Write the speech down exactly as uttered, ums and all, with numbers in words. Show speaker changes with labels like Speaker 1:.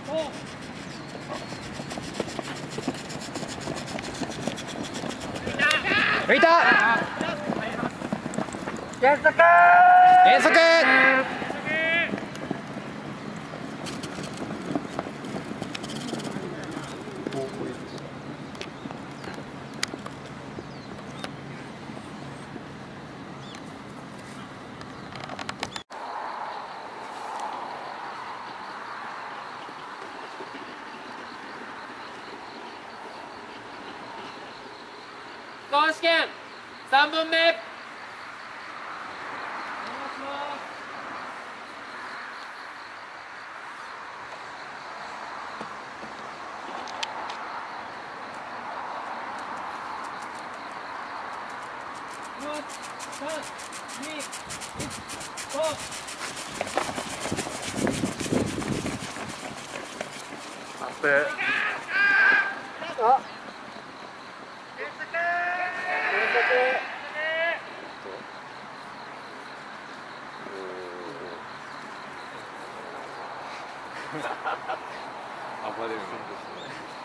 Speaker 1: 浮いた。減速。減速。
Speaker 2: 公式試験さんぼんめ。さん、に、いち、ご。
Speaker 1: アップ。あ。
Speaker 2: 減速。
Speaker 1: 減速。
Speaker 3: 暴れるんですね。